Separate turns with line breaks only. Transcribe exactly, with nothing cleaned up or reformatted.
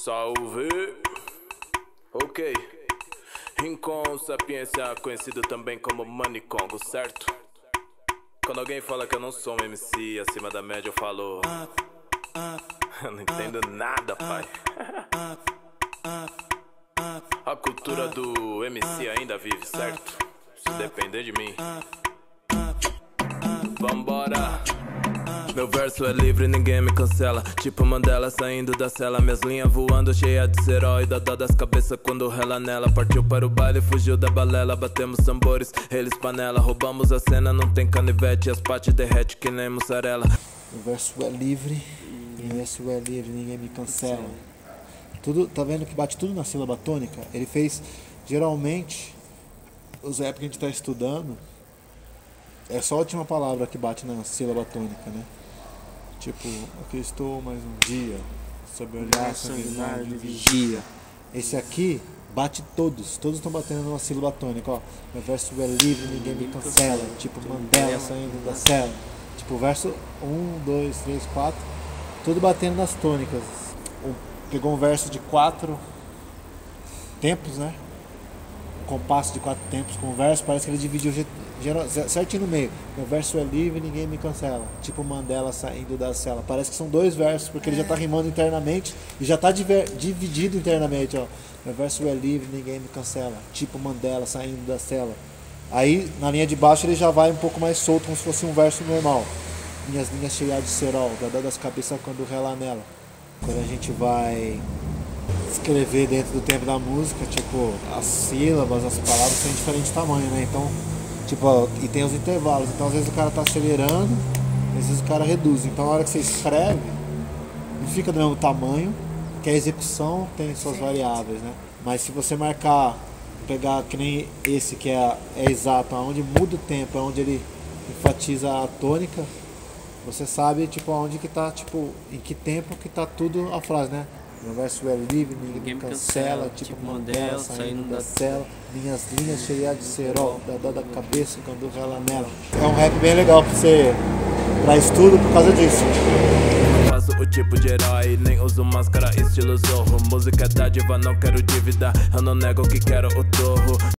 Salve! Ok. Rincon, sapiência, conhecido também como Manicongo, certo? Quando alguém fala que eu não sou um M C acima da média, eu falo... Eu não entendo nada, pai. A cultura do M C ainda vive, certo? Se depender de mim. Vambora! Meu verso é livre, ninguém me cancela. Tipo Mandela saindo da cela. Minhas linhas voando, cheia de serol. E dá dó das cabeças quando rela nela. Partiu para o baile, fugiu da balela. Batemos tambores, eles panela. Roubamos a cena, não tem canivete. As pates derrete que nem mussarela.
Meu verso é livre, meu verso é livre, ninguém me cancela. Tudo, tá vendo que bate tudo na sílaba tônica? Ele fez, geralmente, os rap que a gente tá estudando, é só a última palavra que bate na sílaba tônica, né? Tipo, aqui estou mais um dia, sob o olhar sanguinário de vigia. Esse aqui bate todos, todos estão batendo numa sílaba tônica, ó. Meu verso é livre, ninguém me cancela. Tipo Mandela saindo da cela. Tipo, o verso um, dois, três, quatro, tudo batendo nas tônicas. Pegou um verso de quatro tempos, né? Um compasso de quatro tempos com o verso, parece que ele dividiu certinho no meio. Meu verso é livre, ninguém me cancela. Tipo Mandela saindo da cela. Parece que são dois versos, porque ele já tá rimando internamente e já tá dividido internamente, ó. Meu verso é livre, ninguém me cancela. Tipo Mandela saindo da cela. Aí, na linha de baixo, ele já vai um pouco mais solto, como se fosse um verso normal. Minhas linhas cheias de cerol, dá das cabeças quando rela nela. Quando a gente vai escrever dentro do tempo da música, tipo, as sílabas, as palavras têm diferente tamanho, né? Então, tipo, e tem os intervalos. Então, às vezes o cara tá acelerando, às vezes o cara reduz. Então, na hora que você escreve, não fica do mesmo tamanho, que a execução tem suas variáveis, né? Mas se você marcar, pegar que nem esse que é, é exato, onde muda o tempo, onde ele enfatiza a tônica, você sabe, tipo, aonde que tá, tipo, em que tempo que tá tudo a frase, né? Meu verso é livre, ninguém me cancela, cancela, tipo, tipo Mandela saindo da cela, minhas linhas cheias de cerol, da dó da cabeça quando rela nela. É um rap bem legal pra você, pra estudo por causa disso.
Faço o tipo de herói, nem uso máscara estilo zorro. Música é dádiva, não quero dívida, eu não nego que quero o torro.